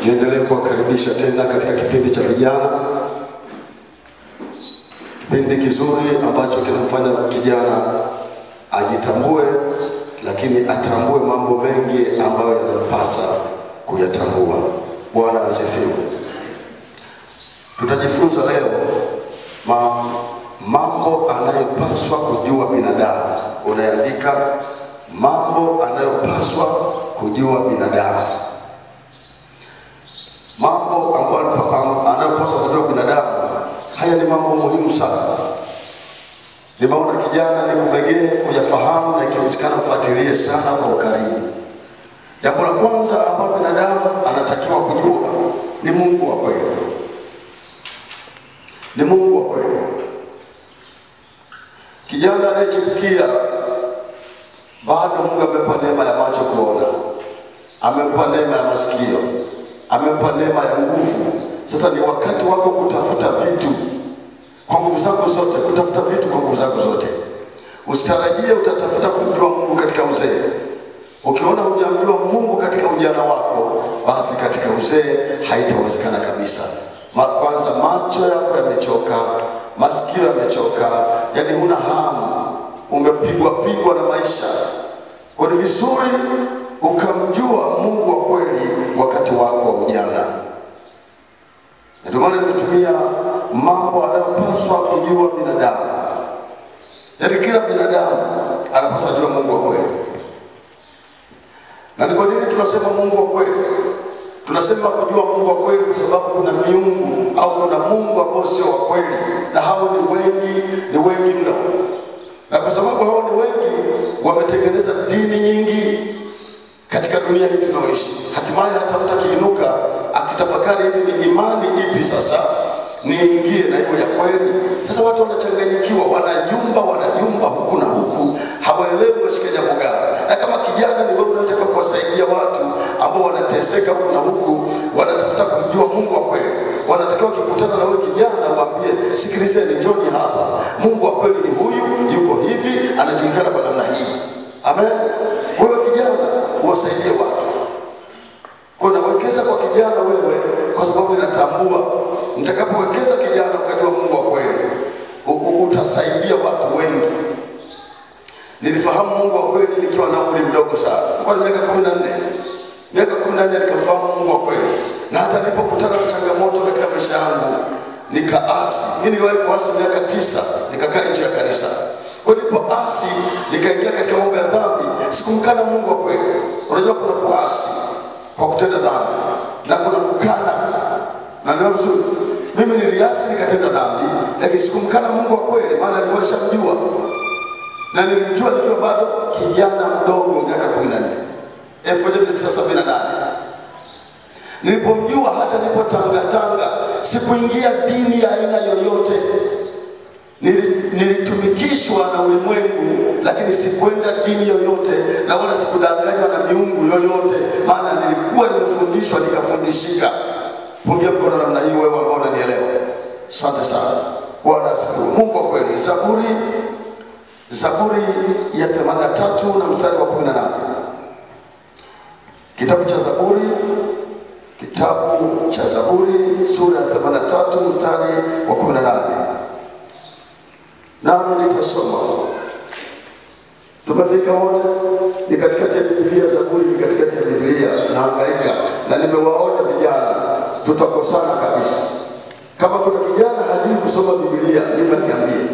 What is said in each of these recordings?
Niendelee kuwakaribisha tena katika kipindi cha vijana. Kipindi kizuri ambacho kinamfanya kijana ajitambue, lakini atambue mambo mengi ambayo yanampasa kuyatambua. Bwana asifiwe. Tutajifunza leo mambo anayopaswa kujua binadamu. Unaandika mambo anayopaswa kujua binadamu. Mambo ambayo anayopaswa kujua binadamu, haya ni mambo muhimu sana. Nimeona kijana nikumegee kuyafahamu, na ikiwezekana ufuatilie sana kwa ukaribu. Jambo la kwanza ambalo binadamu anatakiwa kujua ni Mungu wa kweli. Ni Mungu wa kweli. Kijana anayechipukia, bado Mungu amempa neema ya macho kuona, amempa neema ya masikio, amempa neema ya nguvu. Sasa ni wakati wako kutafuta vitu kwa nguvu zako zote, kutafuta vitu kwa nguvu zako zote. Usitarajie utatafuta kumjua Mungu katika uzee. Ukiona hujamjua Mungu katika ujana wako, basi katika uzee haitawezekana kabisa. Kwanza macho yako yamechoka, masikio yamechoka, yani huna hamu, umepigwa na maisha. Kwa ni vizuri ukamjua Mungu wa kweli wakati wako wa ujana. Ndio maana nimetumia mambo anayopaswa kujua binadamu. Yaani kila binadamu anapaswa kujua Mungu wa kweli. Na ni kwa nini tunasema Mungu wa kweli? Tunasema kujua Mungu wa kweli kwa sababu kuna miungu au kuna Mungu ambao sio wa kweli, na hao ni wengi mno. Na kwa sababu hao ni wengi, wametengeneza dini nyingi katika dunia hii tunaoishi. Hatimaye hata mtu akiinuka akitafakari hivi ni imani ipi sasa niingie na hiyo ya kweli. Sasa watu wanachanganyikiwa, wanayumba huku na huku, hawaelewi washike jambo gani. Na kama kijana, ni wewe unataka kuwasaidia watu ambao wanateseka huku na huku, wanatafuta kumjua Mungu wa kweli. Wanatakiwa kukutana na wewe kijana, uambie, sikilizeni, njoni hapa, Mungu wa kweli ni huyu, yuko hivi, anajulikana kwa namna hii. Amen. Wewe kijana uwasaidie watu. Kuna wekeza kwa kijana wewe, kwa sababu ninatambua nitakapowekeza kijana ukajua Mungu wa kweli, utasaidia watu wengi. Nilifahamu Mungu wa kweli nikiwa na umri mdogo sana. Kwa miaka 14. Miaka 14 nikamfahamu Mungu wa kweli. Na hata nilipokutana na changamoto katika maisha yangu, nikaasi. Mimi niliwahi kuasi miaka 9, nikakaa nje ya kanisa. Kwa nilipoasi, nikaingia katika mambo ya dhambi, sikumkana Mungu wa kweli. Unajua kuna kuasi kwa kutenda dhambi, na kuna kukana. Na ndio vizuri. Mimi niliasi nikatenda dhambi, lakini sikumkana Mungu wa kweli, maana nilikuwa nishamjua. Na nilimjua nikiwa bado kijana mdogo, miaka 14. 1978. Nilipomjua, hata nilipotanga, sikuingia dini ya aina yoyote. Nilitumikishwa na ulimwengu, lakini sikwenda dini yoyote, na wala sikudanganywa na miungu yoyote, maana nilikuwa nimefundishwa nikafundishika. Pungia mkono namna hii wewe ambao unanielewa. Asante sana. Bwana asifiwe. Mungu wa kweli. Zaburi ya 83 na mstari wa 18. Kitabu cha Zaburi sura ya 83 mstari wa 18. Nami nitasoma. Tumefika wote, ni katikati ya Biblia. Zaburi ni katikati ya Biblia, nahangaika na nimewaonya vijana, tutakosana kabisa. Kama kuna kijana hajui kusoma Biblia, mimi niambie.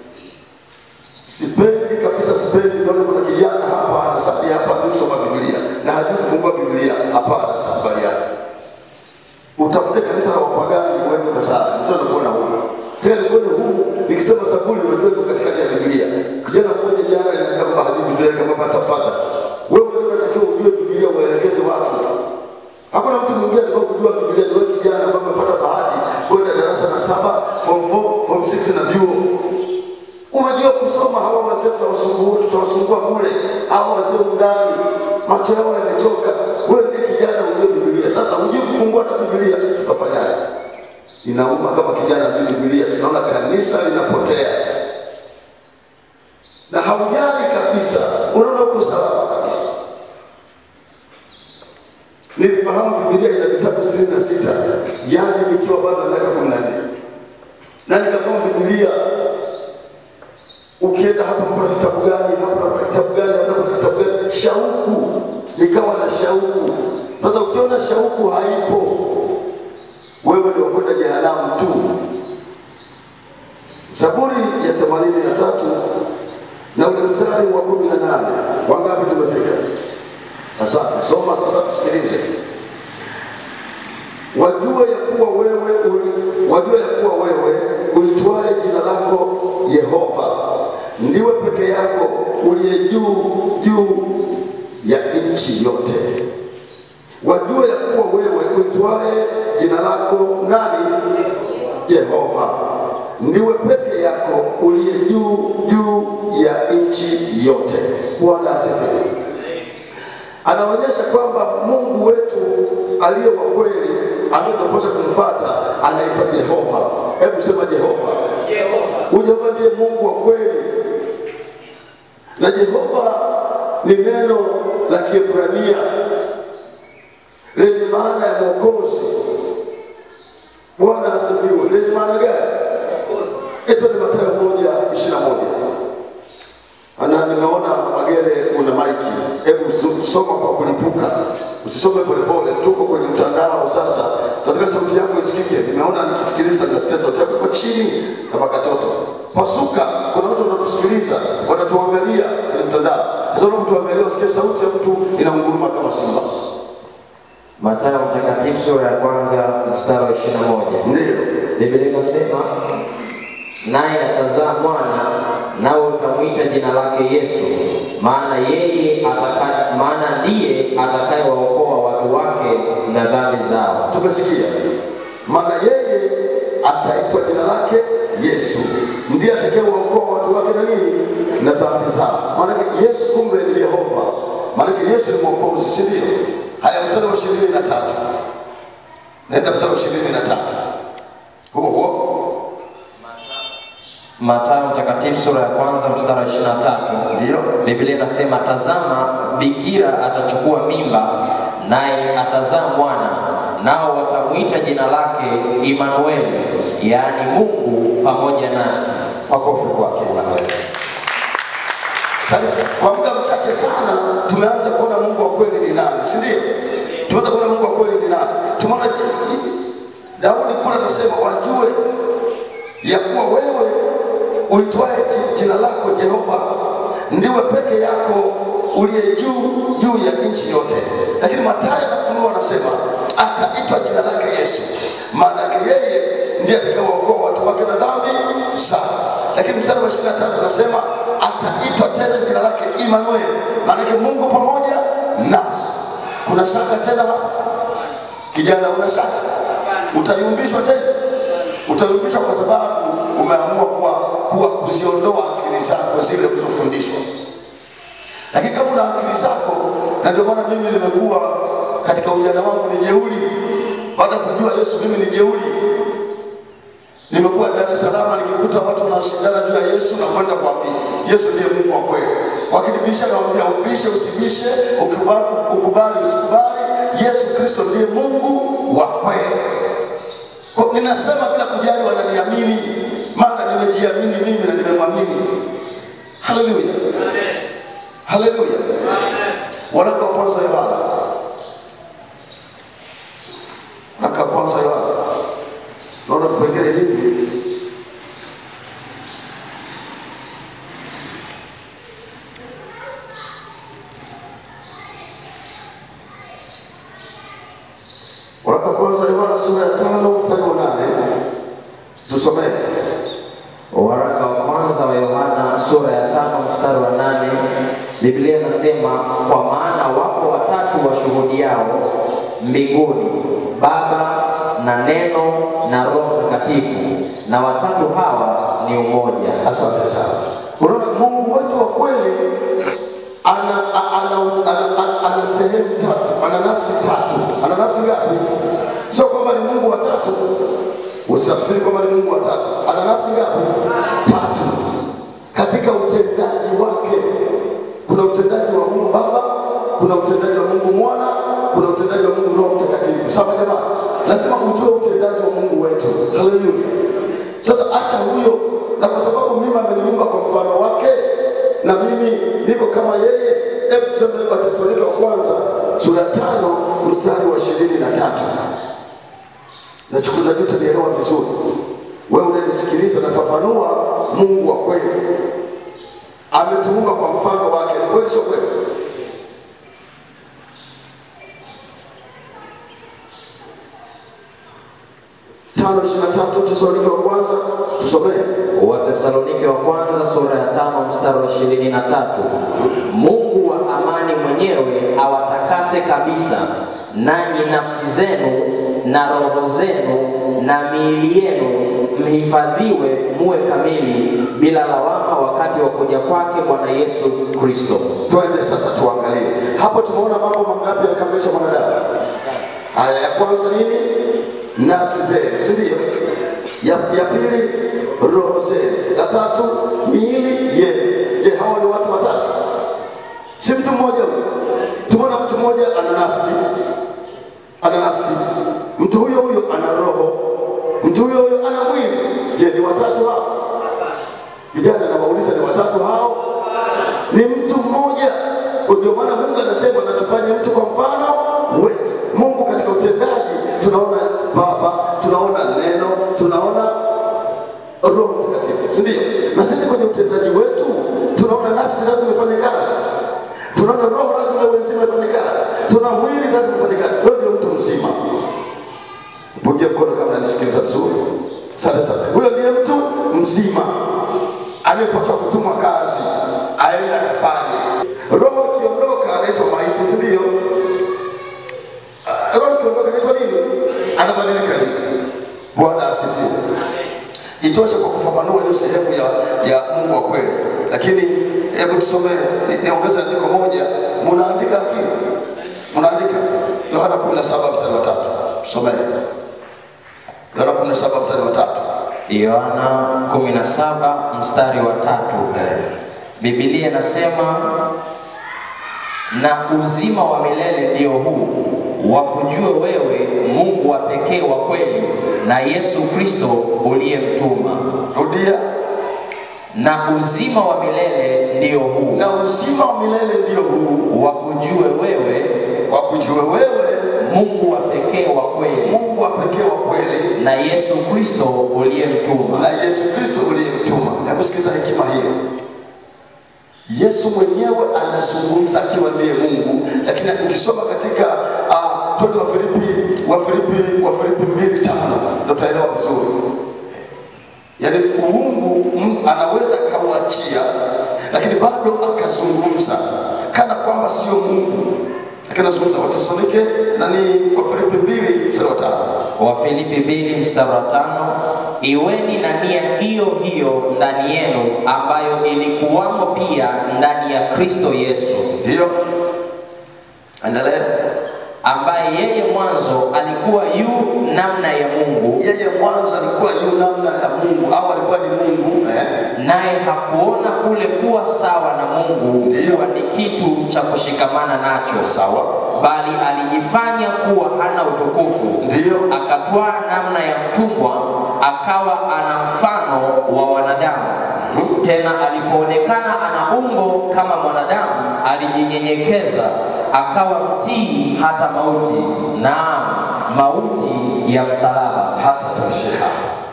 Sipendi kabisa, sipendi nione kuna kijana hapa anasali hapa kusoma Biblia na hajui kufungua Biblia. Hapana, sitakubaliana. Utafute kanisa la wapagani uende kusali, sio kuona huko. Tena nione huko nikisema Zaburi unajua iko katikati ya Biblia. Kijana mmoja jana aliniambia hajui Biblia, kama tafadhali wewe ndio unatakiwa ujue Biblia, uelekeze watu. Hakuna mtu mwingine atakao kujua Biblia ni wewe kijana ambaye umepata bahati kwenda darasa la 7, form 4, form 6 na vyuo. Unajua kusoma, hawa wazee tutawasumbua bure. Hawa wazee ndani macho yao yamechoka. Wewe ndiye kijana unajua Biblia. Sasa unajua kufungua hata Biblia, tutafanyaje? Inauma kama kijana anajua Biblia, tunaona kanisa linapotea. Na haujali kabisa, unaona uko salama kabisa. nilifahamu Biblia ina vitabu 66, yani nikiwa bado na miaka 14. Na nikafahamu Biblia ukienda hapa mpaka kitabu gani, hapa mpaka kitabu gani, hapa mpaka kitabu gani, shauku, nikawa na shauku. Sasa ukiona shauku haipo, wewe ndio kwenda jehanamu tu. Zaburi ya 83 na ule mstari wa 18. Wangapi tumefika? Asante. Soma sasa tusikilize. Wajue ya kuwa wewe uitwae jina lako Yehova, ndiwe peke yako uliye juu ya nchi yote. Wajue ya kuwa wewe uitwae jina lako nani? Yehova, ndiwe peke yako uliye juu ya nchi yote. Bwana asifiwe. Anaonyesha kwamba Mungu wetu aliye wa kweli anatupaswa kumfuata, anaitwa Jehova. Hebu sema Jehova. Jehova ndiye Mungu wa kweli. Na Jehova ni neno la Kiebrania lenye maana ya mwokozi. Bwana asifiwe. Lenye maana gani? Mwokozi. Ito ni Mathayo 1:21. Nimeona Magere una maiki. Hebu soma kwa kulipuka. Usisome polepole. Tuko kwenye mtandao sasa. Tunataka sauti yako isikike. Nimeona nikisikiliza nasikia sauti yako kwa chini kama katoto. Pasuka, kuna watu wanatusikiliza, wanatuangalia kwenye mtandao. Sasa unapotuangalia usikie sauti ya mtu inaunguruma kama simba. Mathayo mtakatifu sura ya 1 mstari wa 21. Ndio. Biblia inasema, naye atazaa mwana, nawe utamwita jina lake Yesu, maana ndiye atakayewaokoa watu wake na dhambi zao. Tumesikia. Maana yeye ataitwa jina lake Yesu, ndiye atakayewaokoa watu wake na nini? Na dhambi zao. Maana Yesu kumbe ni Yehova. Maana Yesu ni mwokozi, si ndio? Haya, mstari wa 23. Nenda mstari wa 23. Huo Mathayo mtakatifu sura ya 1 mstari wa 23. Ndio. Biblia inasema, tazama bikira atachukua mimba, naye atazaa mwana, nao watamuita jina lake Immanueli, yaani Mungu pamoja nasi. Makofi kwake Immanueli. Kwa muda mchache sana tumeanza kuona Mungu wa kweli ni nani, si ndio? Tumeanza kuona Mungu wa kweli ni nani. Tumeona Daudi kule anasema, wajue ya kuwa wewe uitwae jina lako Jehova, ndiwe peke yako uliye juu ya nchi yote. Lakini Mathayo anafunua anasema ataitwa jina lake Yesu, maana yeye ndiye atakayewaokoa watu wake na dhambi zao. Lakini mstari wa 23 anasema ataitwa tena jina lake Immanueli, maana Mungu pamoja nasi. Kuna shaka tena hapa? Kijana, una shaka? Utayumbishwa tena? Utayumbishwa kwa sababu umeamua kuziondoa akili zako zile ulizofundishwa. Lakini kama una akili zako, na ndio maana mimi nimekuwa katika ujana wangu ni jeuri. Baada ya kujua Yesu mimi ni jeuri. Nimekuwa Dar es Salaam nikikuta watu wanashindana juu ya Yesu na kwenda kuambia Yesu ndiye Mungu wa kweli. Wakinibisha nawaambia ubishe usibishe, ukubali usikubali, Yesu Kristo ndiye Mungu wa kweli. Kwa ninasema bila kujali wananiamini, maana nimejiamini mimi na nimemwamini. Haleluya. Haleluya. Waraka wa kwanza Yohana. Waraka wa kwanza Yohana. Naona tupengele hivi. Waraka wa kwanza Yohana sura ya 5 mstari wa 8. Tusomee. Waraka wa kwanza wa Yohana sura ya 5 mstari wa 8. Biblia inasema, kwa maana wapo watatu washuhudiao mbinguni, Baba na Neno na Roho Mtakatifu, na watatu hawa ni umoja. Asante sana. Unaona Mungu wetu wa kweli ana sehemu tatu, ana nafsi tatu. Ana nafsi ngapi? Sio kwamba ni Mungu wa tatu. Usafiri kwamba ni Mungu wa tatu. Ana nafsi ngapi? Tatu. Katika utendaji wake kuna utendaji wa Mungu Baba, kuna utendaji wa Mungu Mwana kuna utendaji wa Mungu Roho Mtakatifu. Sawa jamani? Lazima ujue utendaji wa Mungu wetu. Haleluya. Sasa acha huyo, na kwa sababu mimi ameniumba kwa mfano wake na mimi niko kama yeye. Hebu tusome Wathesalonike wa kwanza sura 5 mstari wa 23. Nachukua juu tunielewa vizuri. Wewe unanisikiliza, nafafanua Mungu wa kweli. Ametuumba kwa mfano wake. Ni kweli sio kweli? Wathesalonike wa kwanza tusomee. Wathesalonike wa kwanza sura ya 5 mstari wa 23. Mungu wa amani mwenyewe awatakase kabisa, nanyi nafsi zenu na roho zenu na miili yenu mhifadhiwe muwe kamili bila lawama wakati wa kuja kwake Bwana Yesu Kristo. Twende sasa tuangalie. Hapo tumeona mambo mangapi yanakamilisha mwanadamu? Aya ya kwanza nini? Nafsi zenu, si ndio? Ya pili roho zenu. Ya tatu miili yenu. Je, hao ni watu watatu? Si mtu mmoja huyo? Tumeona mtu mmoja ana nafsi. Ana nafsi. Mtu huyo huyo ana roho. Mtu huyo huyo ana mwili. Je, ni watatu hao? Vijana nawauliza, ni watatu hao? Ni mtu mmoja. Ndio maana Mungu anasema natufanye mtu kwa mfano wetu. Mungu katika utendaji tunaona Baba, tunaona Neno, tunaona Roho Mtakatifu, si ndio? Na sisi kwenye utendaji wetu tunaona nafsi lazima ifanye kazi. Tunaona roho lazima ifanye kazi. Tuna mwili lazima ifanye kazi. Wewe ndio mtu mzima. Pungia mkono kama unanisikiliza vizuri. Sasa huyo ndiye mtu mzima anayepaswa kutumwa kazi, aende akafanye. Roho ikiondoka anaitwa maiti, si ndio? Roho ikiondoka anaitwa nini? Anabadilika jina. Bwana asifiwe. Itoshe kwa kufafanua hiyo sehemu ya Mungu wa kweli. Lakini hebu tusome, niongeze andiko moja. Mnaandika lakini? Mnaandika? Yohana 17 mstari wa 3. Tusome. Yohana 17 mstari wa 3. Yohana 17 mstari wa 3. Biblia inasema, na uzima wa milele ndio huu, wakujue wewe Mungu wa pekee wa kweli na Yesu Kristo uliyemtuma. Rudia. Na uzima wa milele ndio huu. Na uzima wa milele ndio huu, wakujue wewe Mungu wa pekee wa kweli. Mungu wa pekee wa kweli na Yesu Kristo uliyemtuma. Na Yesu Kristo uliyemtuma. Hebu sikiza hekima hiyo. Yesu mwenyewe anazungumza akiwa ndiye Mungu, lakini ukisoma katika twende wa Filipi 2:5 ndio utaelewa vizuri. Yaani uungu anaweza kauachia, lakini bado akazungumza kana kwamba sio Mungu. Lakini anazungumza Wathesalonike wa Filipi 2 mstari wa 5. Wa Filipi 2 mstari wa 5, iweni na nia hiyo hiyo ndani yenu ambayo ilikuwamo pia ndani ya Kristo Yesu. Ndio. Endelea. Ambaye yeye mwanzo alikuwa yu namna ya Mungu. Yeye mwanzo alikuwa yu namna ya Mungu, au alikuwa ni Mungu, naye hakuona kule kuwa sawa na Mungu kuwa ni kitu cha kushikamana nacho. Sawa. Bali alijifanya kuwa hana utukufu. Ndio. Akatwaa namna ya mtumwa, akawa ana mfano wa wanadamu. Tena alipoonekana ana umbo kama mwanadamu, alijinyenyekeza akawa mtii hata mauti, naam, mauti ya msalaba. Hata tuishia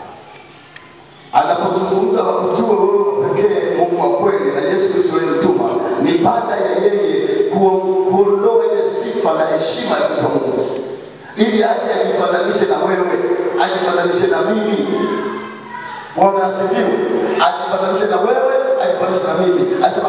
anapozungumza wakujue wewe pekee Mungu wa kweli na Yesu Kristo aliyemtuma, ni baada ya yeye kuondoa ile sifa na heshima ya mtu Mungu, ili aje ajifananishe na wewe, ajifananishe na mimi. Bwana asifiwe. Ajifananishe na wewe, ajifananishe na mimi. Anasema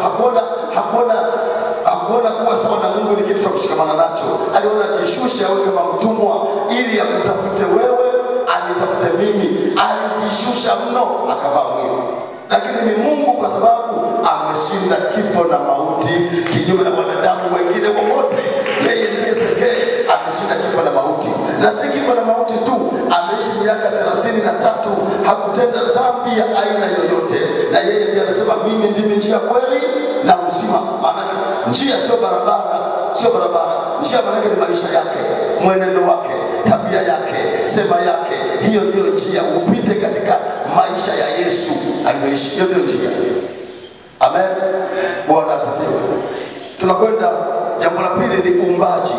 hakuona kuwa sawa na Mungu ni kitu cha kushikamana nacho. Aliona jishushe awe kama mtumwa ili akutafute wewe, anitafute mimi. Alijishusha mno akavaa mwili. Lakini ni Mungu kwa sababu ameshinda kifo na mauti kinyume na wanadamu wengine wote. Yeye ndiye pekee ameshinda kifo na mauti. Na si kifo na mauti tu, ameishi miaka 33, hakutenda dhambi ya aina yoyote. Na yeye ndiye anasema mimi ndimi njia, kweli na uzima. Maana njia sio barabara, Njia maana ni maisha yake, mwenendo wake, tabia yake, sema yake. Hiyo ndio njia, upite katika maisha ya Yesu alivyoishi. Hiyo ndio njia. Amen. Bwana asifiwe. Tunakwenda jambo la pili ni uumbaji.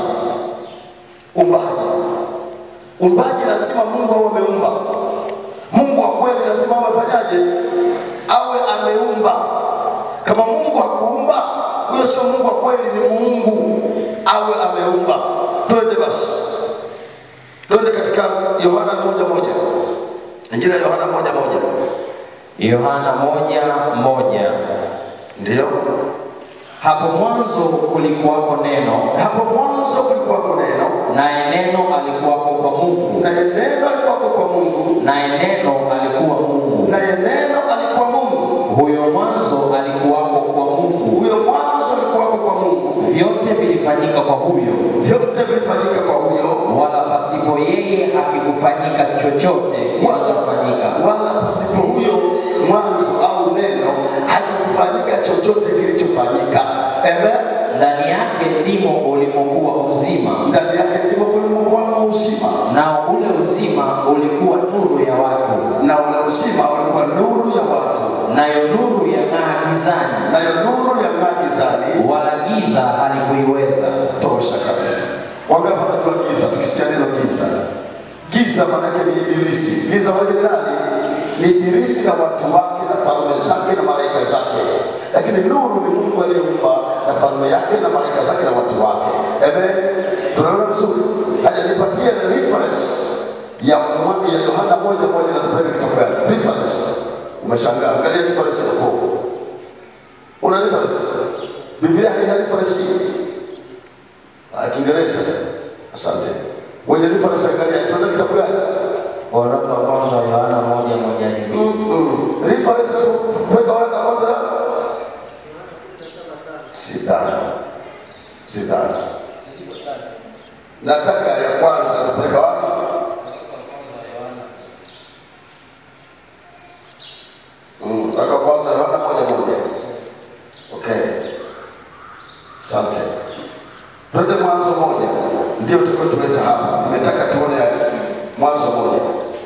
Uumbaji lazima Mungu awe ameumba. Mungu wa kweli lazima amefanyaje? Awe ameumba. Kama Mungu hakuumba, huyo sio Mungu wa kweli, ni Mungu. Awe ameumba. Twende basi. Twende katika Yohana 1:1. Injili ya Yohana 1:1. Yohana 1:1. Ndio. Hapo mwanzo kulikuwako neno. Hapo mwanzo kulikuwako neno. Naye neno alikuwako kwa Mungu. Naye neno alikuwako kwa Mungu. Naye neno alikuwa Mungu. Naye neno alikuwa Mungu. Huyo mwanzo alikuwako kwa Mungu. Huyo mwanzo alikuwako kwa Mungu. Vyote vilifanyika kwa huyo. Vyote vilifanyika kwa huyo. Wala pasipo yeye hakikufanyika chochote kilichofanyika. Wala pasipo huyo mwanzo au neno hakikufanyika chochote kilichofanyika. Amen. Ndani yake ndimo ulimokuwa uzima. Ndani yake ndimo ulimokuwa uzima. Nao ule uzima ulikuwa nuru ya watu. Na ule uzima ulikuwa nuru ya watu. Nayo nuru yang'aa gizani. Nayo nuru yang'aa gizani. Wala giza halikuiweza. Tosha kabisa. Wangapi wanajua giza? Tukisikia neno giza. Giza maana yake ni ibilisi. Giza maana yake ni nani? Ni ibilisi na watu wake na falme zake na malaika zake. Lakini nuru ni Mungu aliyeumba na falme yake na malaika zake na watu wake. Amen. Tunaona vizuri. Hajanipatia reference ya Yohana 1:1 na tupeleke kitabu gani? Reference. Umeshangaa. Angalia reference hapo. Una reference? Biblia haina reference hii. Kiingereza. Asante. Wenye reference angalia tunaenda kitabu gani? Waraka wa kwanza wa Yohana 1:1. Reference tuweka waraka wa kwanza. Sidhani. Nataka ya kwanza tupeleka wapi? Waraka wa kwanza Yohana 1:1. Okay. Asante. Twende Mwanzo 1. Ndio tuleta hapa. Nimetaka tuone Mwanzo 1.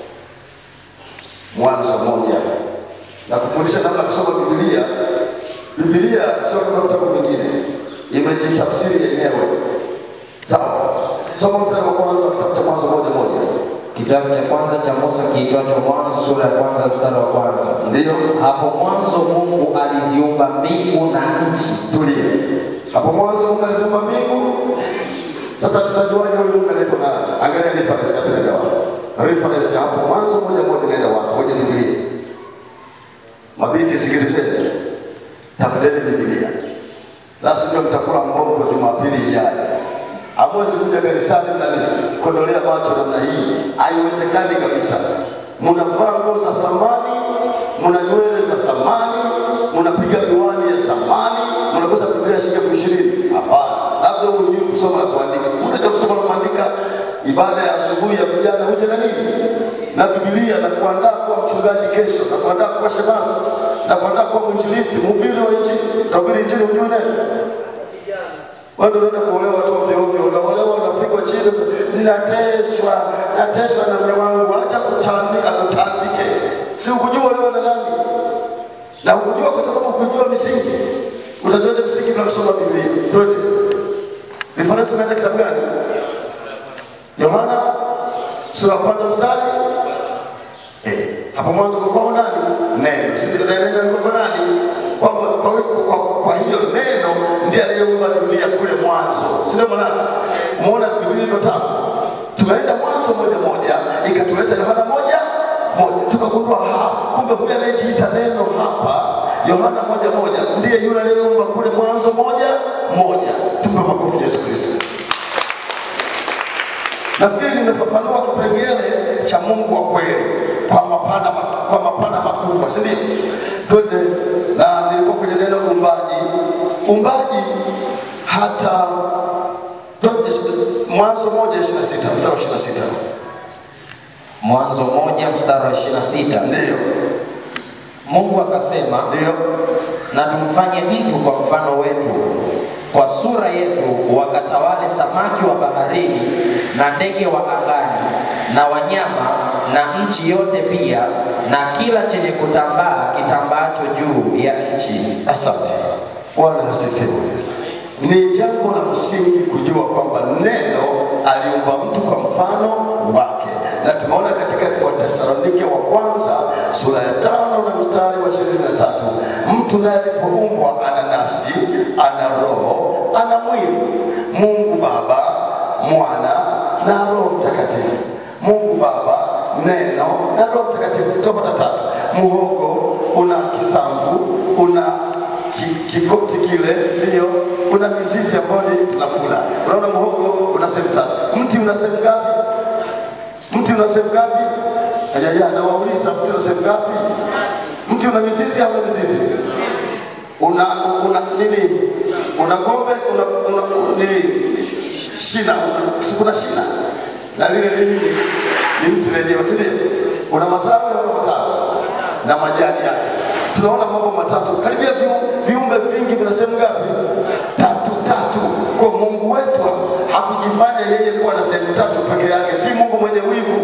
Mwanzo 1. Na kufundisha namna kusoma Biblia. Biblia sio kama vitabu vingine. Imejitafsiri yenyewe. Sawa. Soma mstari wa kwanza kitabu cha Mwanzo 1:1. Kitabu cha kwanza cha Musa kiitwacho Mwanzo sura ya kwanza mstari wa kwanza. Ndio. Hapo mwanzo Mungu aliziumba mbingu na nchi. Tulie. Hapo mwanzo Mungu aliziumba mbingu. Sasa tutajuaje huyu Mungu anaitwa nani? Angalia reference ya Biblia. Reference hapo Mwanzo 1:1 inaenda wapi? Kwenye Biblia. Mabinti sikilizeni. Tafuteni Biblia. Lazima mtakula mbogo Jumapili ijayo. Hamwezi kuja kanisani na kondolea macho namna hii. Haiwezekani kabisa. Mnavaa nguo za thamani, mna nywele za thamani, mnapiga miwani ya thamani, mnakosa Biblia shilingi 20,000. Hapana. Labda unajua kusoma na kuandika. Unajua kusoma na kuandika, ibada ya asubuhi ya vijana uje na nini? Na Biblia na kuandaa kuwa mchungaji kesho, na kuandaa kuwa shemasi, na kuandaa kuwa mwinjilisti, mhubiri wa injili, tahubiri injili ujue nini? Wewe ndio unaenda kuolewa tu ovyo ovyo, unaolewa unapigwa chini, nateswa na mume wangu, acha kutandike. Si ukujua olewa na nani? Na ukujua kwa sababu ukujua misingi. Utajuaje misingi bila kusoma Biblia? Twende. Reference inaenda kitabu gani? Yohana sura ya kwanza mstari. Hapo mwanzo kulikuwa nani? Neno. Sisi neno lilikuwa nani? Kwa hiyo neno ndiye aliyeumba dunia kule mwanzo. Sio maana umeona Biblia ilivyotamu. Tumeenda Mwanzo 1:1 ikatuleta Yohana 1:1 tukagundua kumbe huyu anayejiita neno hapa Yohana 1:1 ndiye yule aliyeumba kule Mwanzo 1:1. Tumpe makofi Yesu Kristo. Nafikiri nimefafanua kipengele cha Mungu wa kweli kwa mapana makubwa, si ndio? Twende na nilikuwa kwenye neno umbaji hata Mwanzo 1:26 mstari wa 26. Mwanzo 1 mstari wa 26. Ndio. Mungu akasema, ndio, na tumfanye mtu kwa mfano wetu, kwa sura yetu, wakatawale samaki wa baharini na ndege wa angani na wanyama na nchi yote pia na kila chenye kutambaa kitambaacho juu ya nchi. Asante. Bwana asifiwe. Ni jambo la msingi kujua kwamba neno aliumba mtu kwa mfano wake, na tumeona katika Wathesalonike wa kwanza sura ya 5 na mstari wa 23, mtu naye alipoumbwa ana nafsi, ana roho, ana mwili. Mungu Baba, Mwana na Roho Mtakatifu. Mungu Baba, Neno na Roho Mtakatifu. Tupata tatu. Muhogo una kisamvu, una kikoti kile, ndio kuna mizizi ambayo tunakula. Unaona muhogo una sehemu tatu. Mti una sehemu ngapi? Mti una sehemu ngapi? Haya, na wauliza mti una sehemu ngapi? Mti una mizizi au mizizi? Una nini? Una gombe, una nini? Shina, kuna shina. Na lile nini? Ni mti lenyewe, si ndio? Una matawi au matawi? Na majani yake. Tunaona mambo matatu. Karibia viumbe vingi vina sehemu ngapi? Tatu. Kwa Mungu wetu hakujifanya yeye kuwa na sehemu tatu peke yake. Si Mungu mwenye wivu.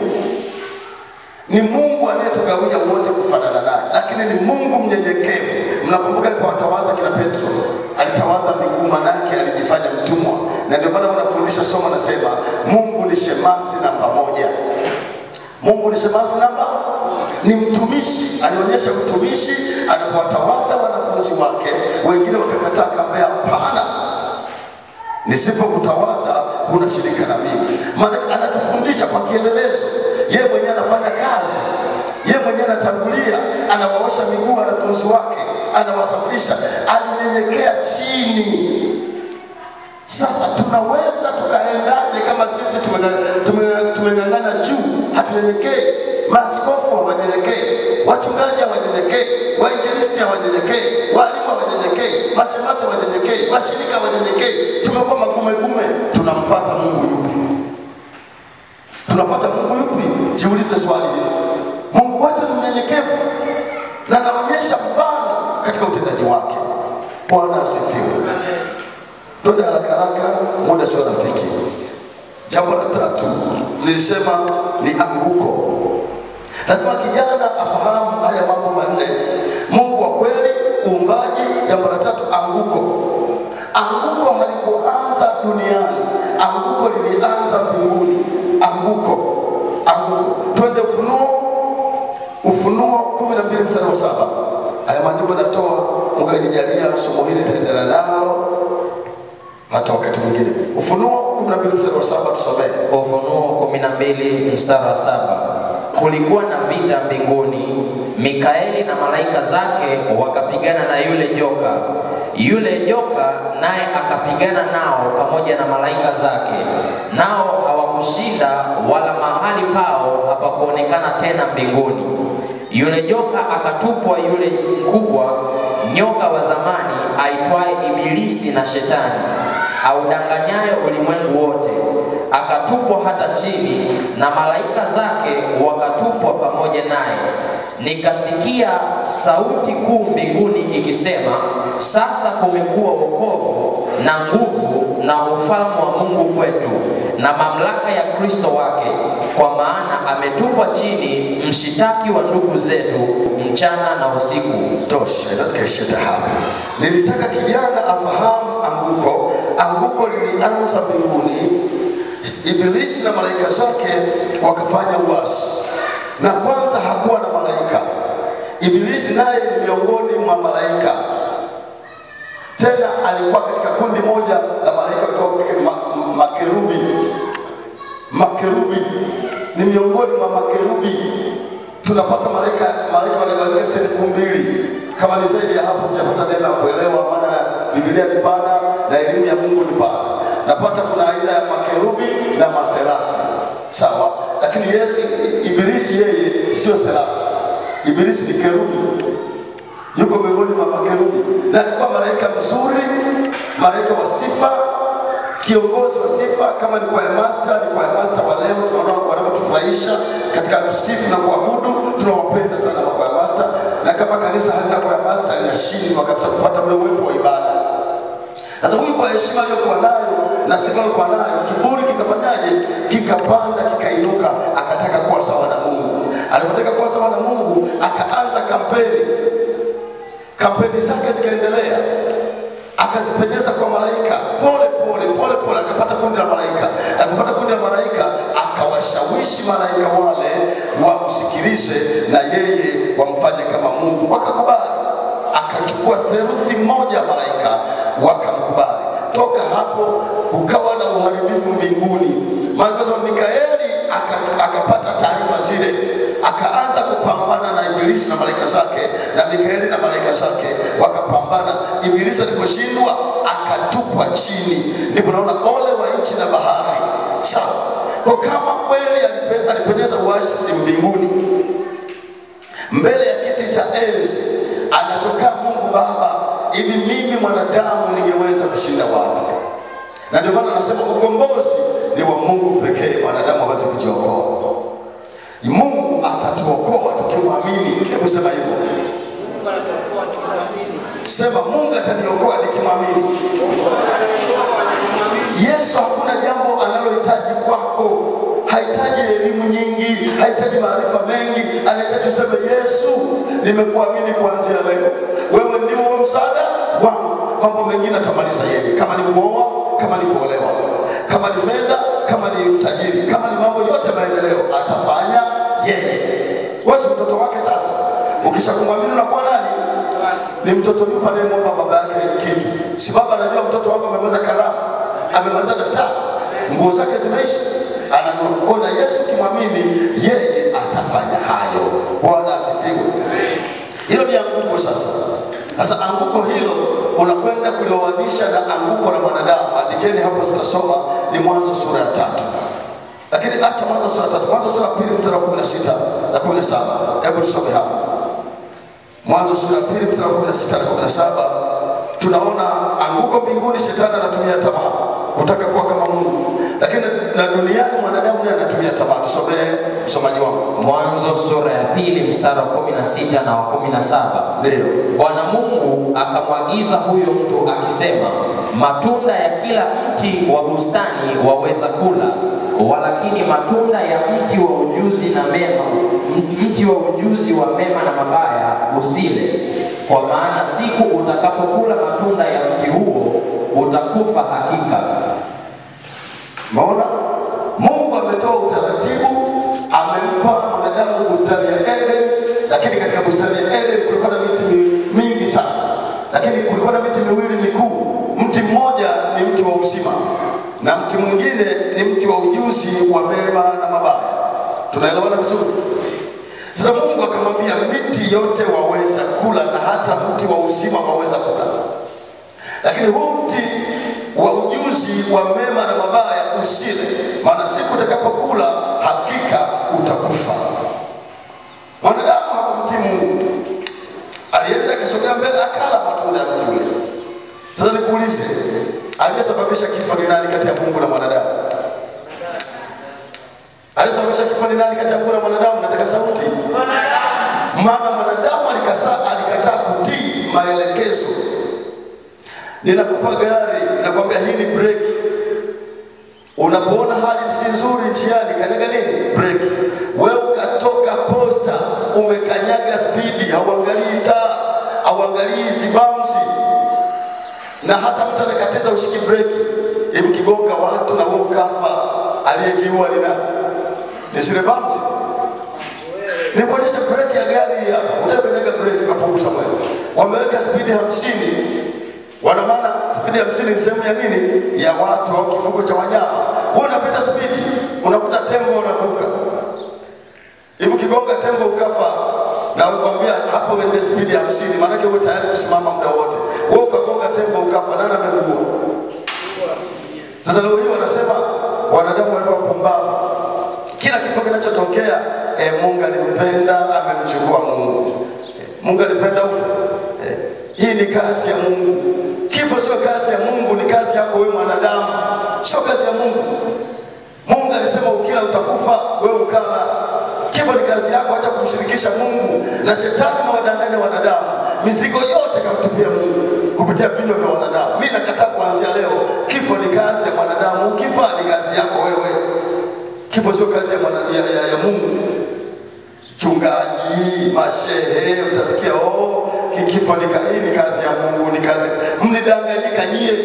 Ni Mungu anayetugawia wote kufanana naye, lakini ni Mungu mnyenyekevu. Mnakumbuka alipowatawaza kina Petro, alitawadha miguu, manake alijifanya mtumwa. Na ndio maana wanafundisha somo nasema Mungu ni shemasi namba 1. Mungu ni shemasi namba, ni mtumishi. Alionyesha utumishi alipowatawadha wanafunzi wake. Wengine wakakataa, akamwambia hapana, nisipokutawadha huna shirika na mimi. Maana anatufundisha kwa kielelezo. Yeye mwenyewe anafanya kazi, yeye mwenyewe anatangulia, anawaosha miguu wanafunzi wake, anawasafisha, alinyenyekea chini. Sasa tunaweza tukaendaje kama sisi tumeng'ang'ana juu, hatunyenyekei? Maaskofu hawanyenyekei, wachungaji hawanyenyekei, wainjilisti hawanyenyekei, walimu hawanyenyekei, mashemasi hawanyenyekei, washirika hawanyenyekei. Tumekuwa magume. Tunamfuata Mungu yupi? Tunafuata Mungu yupi? Jiulize swali hili. Mungu wetu ni mnyenyekevu na anaonyesha mfano katika utendaji wake. Bwana asifiwe. Twende haraka, muda sio rafiki. Jambo la tatu nilisema ni anguko. Lazima kijana afahamu haya mambo manne. Mungu wa kweli, uumbaji. Jambo la tatu, anguko. Anguko halikuanza duniani, anguko lilianza mbinguni. Anguko. Twende Ufunuo 12 mstari wa 7. Haya maandiko natoa, Mungu anijalia somo hili taendelea nalo hata wakati mwingine. Ufunuo 12 mstari wa 7 tusomee. Ufunuo 12 mstari wa 7. Kulikuwa na vita mbinguni, Mikaeli na malaika zake wakapigana na yule joka naye akapigana nao pamoja na malaika zake, nao hawakushinda, wala mahali pao hapakuonekana tena mbinguni. Yule joka akatupwa, yule mkubwa nyoka wa zamani aitwaye Ibilisi na Shetani, audanganyayo ulimwengu wote, akatupwa hata chini, na malaika zake wakatupwa pamoja naye. Nikasikia sauti kuu mbinguni ikisema, sasa kumekuwa wokovu na nguvu na ufalme wa Mungu kwetu na mamlaka ya Kristo wake, kwa maana ametupwa chini mshitaki wa ndugu zetu mchana na usiku. Tosha, lazima hapa. Nilitaka kijana afahamu anguko. Anguko lilianza mbinguni. Ibilisi na malaika zake wakafanya uasi. Na kwanza hakuwa na malaika. Ibilisi naye ni miongoni mwa malaika. Tena alikuwa katika kundi moja la malaika kutoka makerubi. Makerubi ni miongoni mwa makerubi. Tunapata malaika wanagawanyika sehemu mbili. Kama ni zaidi ya hapo sijapata neema ya kuelewa, maana Biblia ni pana na elimu ya Mungu ni pana. Napata kuna aina ya makerubi na maserafi. Sawa? Lakini Ibilisi yeye sio serafi. Ibilisi ni kerubi. Yuko miongoni mwa makerubi. Na alikuwa malaika mzuri, malaika wa sifa, kiongozi wa sifa. Kama ni kwa master wa leo tunaona wanapotufurahisha katika kusifu na kuabudu. Tunawapenda sana kwa master, na kama kanisa halina kwa master linashindwa kabisa kupata ule uwepo wa ibada. Sasa huyu kwa heshima aliyokuwa nayo na sifa aliyokuwa nayo, kiburi kikafanyaje? Kikapanda, kikainuka, akataka kuwa sawa na Mungu. Alipotaka kuwa sawa na Mungu, akaanza kampeni. Kampeni zake zikaendelea, akazipenyeza kwa malaika pole pole, akapata kundi la malaika. Alipopata kundi la malaika, akawashawishi malaika wale wamsikilize na yeye wamfanye kama Mungu. Wakakubali. Akachukua theluthi moja malaika wakamkubali. Toka hapo kukawa na uharibifu mbinguni. Maana Mikaeli akapata taarifa zile, akaanza kupambana na Ibilisi na malaika zake, na Mikaeli na malaika zake wakapambana. Ibilisi aliposhindwa akatupwa chini. Ndipo naona ole wa nchi na bahari. Sawa. Kwa kama kweli alipenyeza uasi mbinguni, mbele ya kiti cha enzi anachokaa Mungu Baba, hivi mimi mwanadamu ningeweza kushinda wapi? Na ndio maana anasema ukombozi ni wa Mungu pekee, mwanadamu hawezi kujiokoa. Mungu atatuokoa tukimwamini. Hebu sema hivyo. Mungu atatuokoa tukimwamini. Sema Mungu ataniokoa nikimwamini. Yesu hakuna jambo anallohitaji kwako. Hahitaji elimu nyingi, hahitaji maarifa mengi. Anahitaji useme Yesu, nimekuamini kuanzia leo. Wewe ndiwe msaada wangu. Mambo mengine atamaliza yeye. Kama ni kuoa, kama ni kuolewa, kama ni fedha, kama ni utajiri, kama ni mambo yote maendeleo, atafanya yeye. Wewe si mtoto wake sasa. Ukishakumwamini unakuwa nani? Ni mtoto yupo anayemwomba baba yake kitu. Si baba anajua mtoto wako amemaliza kalamu, amemaliza daftari, nguo zake zimeisha, ananua. Na Yesu kimwamini, yeye atafanya hayo. Bwana asifiwe. Hilo ni anguko sasa. Sasa anguko hilo unakwenda kulioanisha na anguko la mwanadamu. Andikeni hapo, sitasoma, ni Mwanzo sura ya 3. Lakini acha Mwanzo sura ya 3. Mwanzo sura ya 2 mstari wa 16 na 17. Hebu tusome hapo. Mwanzo sura ya 2 mstari wa 16 na 17. Tunaona anguko mbinguni, shetani anatumia tamaa kutaka kuwa kama Mungu. Lakini na duniani mwanadamu naye anatumia tamaa. Tusomee msomaji wangu. Mwanzo sura ya 2 mstari wa 16 na wa 17. Ndio. Bwana Mungu akamwagiza huyo mtu akisema, matunda ya kila mti wa bustani waweza kula, walakini matunda ya mti wa ujuzi na mema, mti wa ujuzi wa mema na mabaya usile, kwa maana siku utakapokula matunda ya mti huo utakufa hakika. Maona Mungu ametoa utaratibu, amempa mwanadamu bustani ya Eden, lakini katika bustani ya Eden kulikuwa na miti mingi sana. Lakini kulikuwa na miti miwili mikuu. Mti mmoja ni mti wa uzima na mti mwingine ni mti wa ujuzi wa mema na mabaya. Tunaelewana vizuri? Sasa Mungu akamwambia miti yote waweza kula na hata mti wa uzima waweza kula. Lakini huu mti wa ujuzi wa mema na mabaya usile, maana siku utakapokula hakika utakufa. Mwanadamu hakumtii Mungu. Alienda akasogea mbele akala matunda ya mti ule. Sasa nikuulize, aliyesababisha kifo ni nani kati ya Mungu na mwanadamu? Aliyesababisha kifo ni nani kati ya Mungu na mwanadamu? Nataka sauti. Maana mwanadamu alikataa kutii maelekezo. Ninakupa gari, nakwambia hii ni breki. Unapoona hali si nzuri njiani, kanyaga nini? Breki. Wewe ukatoka posta, umekanyaga spidi, hauangalii taa, hauangalii zibamzi, na hata mtu anakatiza ushiki breki, hivi kigonga watu na wewe ukafa, aliyejiua ni nani? Ni zile bamzi. Nikuonyesha breki ya gari hapa, utakanyaga breki ukapunguza mwendo. Wameweka spidi 50. Wana maana spidi ya 50 ni sehemu ya nini? Ya watu au kivuko cha wanyama. Wewe unapita spidi, unakuta tembo unavuka. Hivi kigonga tembo ukafa, na ukwambia hapo uende spidi ya 50, maana yake wewe tayari kusimama muda wote. Wewe ukagonga tembo ukafa, nani amekuua? Sasa leo hii wanasema wanadamu walikuwa pumbavu. Kila kifo kinachotokea, Mungu alimpenda, amemchukua Mungu. Mungu alipenda ufe. Hii ni kazi ya Mungu. Kifo sio kazi ya Mungu, ni kazi yako wewe mwanadamu. Sio kazi ya Mungu. Mungu alisema ukila utakufa, wewe ukala. Kifo ni kazi yako, acha kumshirikisha Mungu. Na shetani amewadanganya wanadamu. Mizigo yote kamtupia Mungu. kupitia vinywa vya wanadamu. Mimi nakataa kuanzia leo, kifo ni kazi ya mwanadamu. Ukifa ni kazi yako wewe. Kifo sio kazi ya Mungu. Chungaji, mashehe, utasikia kifo ni kazi ya Mungu, ni kazi. Mnidanganyika nyie.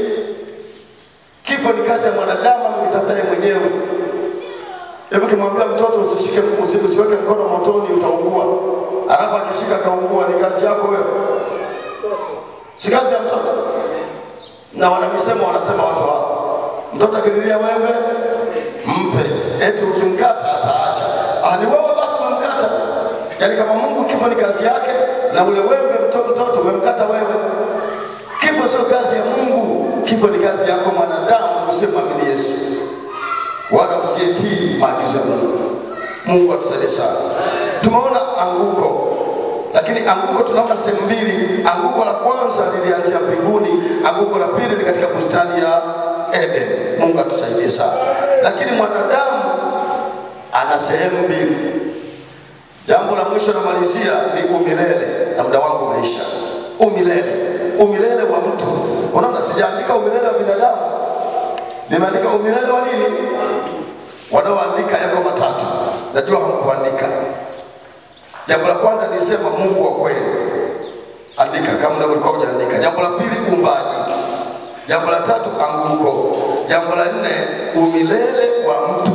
Kifo ni kazi ya mwanadamu, mkitafuta yeye mwenyewe. Hebu kimwambia mtoto usiweke mkono motoni utaungua. Alafu akishika kaungua, ni kazi yako wewe. Si kazi ya mtoto. Na wanamisemo wanasema watu hao, mtoto akililia wembe mpe, eti ukimkata ataacha. Ni wewe basi umemkata. Yaani kama Mungu kifo ni kazi yake na ule wembe mtoto umemkata wewe. Kifo sio kazi ya Mungu, kifo ni kazi yako mwanadamu usimwamini Yesu. Wala usiyetii maagizo ya Mungu. Mungu atusaidie sana. Tumeona anguko. Lakini anguko tunaona sehemu mbili. Anguko la kwanza lilianzia mbinguni, anguko la pili ni katika bustani ya Eden. Mungu atusaidie sana. Lakini mwanadamu ana sehemu mbili. Jambo la mwisho namalizia ni umilele, na muda wangu umeisha. Umilele wa mtu. Unaona sijaandika umilele wa binadamu. Nimeandika umilele wa nini? Wanaoandika yako matatu. Najua hamkuandika. Jambo la kwanza nilisema Mungu wa kweli. Andika kama ndio ulikuwa hujaandika. Jambo la pili umbaji. Jambo la tatu anguko. Jambo la nne umilele wa mtu.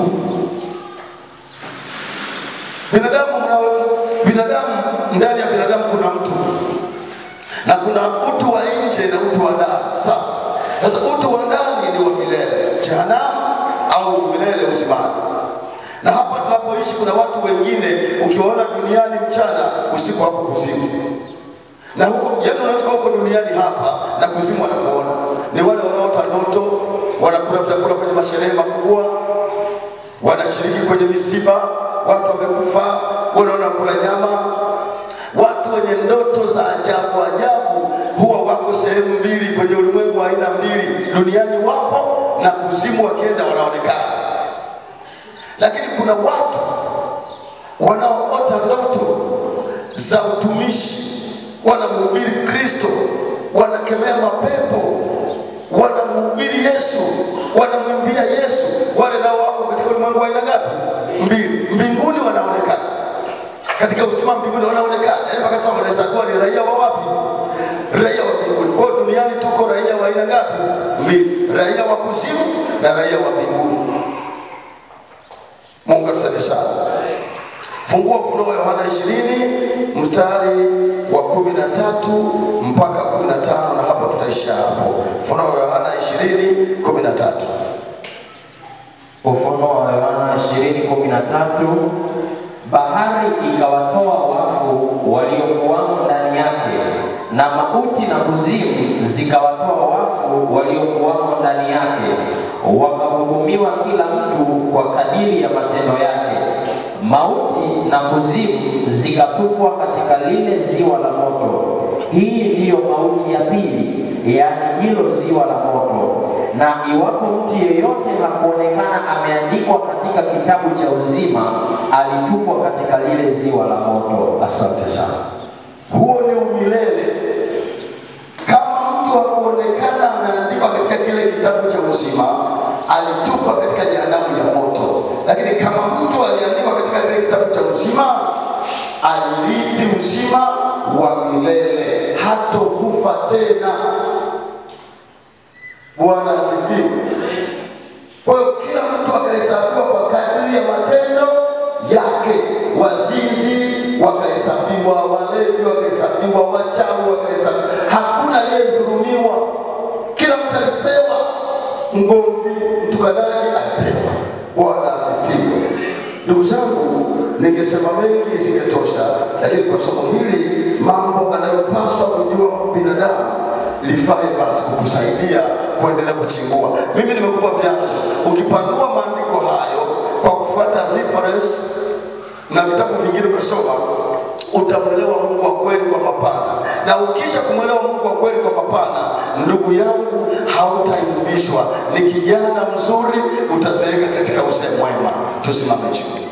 Binadamu ndani ya binadamu kuna mtu. Na kuna utu wa nje na utu wa ndani. Sawa? Sasa utu wa ndani ni wa milele, jehanamu au milele uzimani. Na hapa tunapoishi kuna watu wengine ukiwaona duniani mchana, usiku wako kuzimu. Na huko yaani unaweza huko duniani hapa na kuzimu wanakuona. Ni wale wanaota ndoto, wanakula vyakula kwenye masherehe makubwa, wanashiriki kwenye misiba, watu wamekufa, wanaona kula nyama. Watu wenye ndoto za ajabu huwa wako sehemu mbili kwenye ulimwengu wa aina mbili. Duniani wapo na kuzimu wakienda wanaonekana. Lakini kuna watu wanaoota ndoto za utumishi, wanamhubiri Kristo, wanakemea mapepo, wanamhubiri Yesu, wanamwimbia Yesu. Wale nao wako katika ulimwengu wa aina ngapi? Mbili. Mbinguni wanaonekana. Katika uzima mbinguni wanaonekana. Yaani mpaka sasa wanaweza kuwa ni raia wa wapi? Raia wa mbinguni. Kwa duniani tuko raia wa aina ngapi? Mbili. Raia wa kuzimu na raia wa mbinguni. Mungu atusaidie sana. Fungua Ufunuo wa Yohana 20 mstari wa 13 mpaka 15 na hapo tutaishia hapo. Ufunuo wa Yohana 20:13. Ufunuo wa Yohana 20:13. Bahari ikawatoa wafu waliokuwamo ndani yake, na mauti na kuzimu zikawatoa wafu waliokuwamo ndani yake, wakahukumiwa kila mtu kwa kadiri ya matendo yake. Mauti na kuzimu zikatupwa katika lile ziwa la moto. Hii ndiyo mauti ya pili, yaani hilo ziwa la moto. Na iwapo mtu yeyote hakuonekana ameandikwa katika kitabu cha uzima, alitupwa katika lile ziwa la moto. Asante sana. Huo ni umilele. Kama mtu hakuonekana ameandikwa katika kile kitabu cha uzima, alitupwa katika jehanamu ya moto. Lakini kama mtu aliandikwa katika kile kitabu cha uzima, alirithi uzima wa milele, hatokufa tena. Bwana asifiwe. Kwa hiyo kila mtu akahesabiwa kwa kadiri ya matendo yake. Wazinzi wakahesabiwa, walevi wakahesabiwa, wachawi wakahesabiwa. Hakuna aliyedhulumiwa. Kila mtu alipewa. Mgomvi, mtukanaji alipewa. Bwana asifiwe. Ndugu zangu, ningesema mengi isingetosha, lakini kwa somo hili mambo anayopaswa kujua binadamu lifae basi kukusaidia kuendelea kuchimbua. Mimi nimekupa vyanzo. Ukipanua maandiko hayo kwa kufuata reference na vitabu vingine ukasoma, utamwelewa Mungu wa kweli kwa mapana. Na ukisha kumwelewa Mungu wa kweli kwa mapana, ndugu yangu, hautaimbishwa. Ni kijana mzuri, utazeeka katika uzee mwema. Tusimame chini.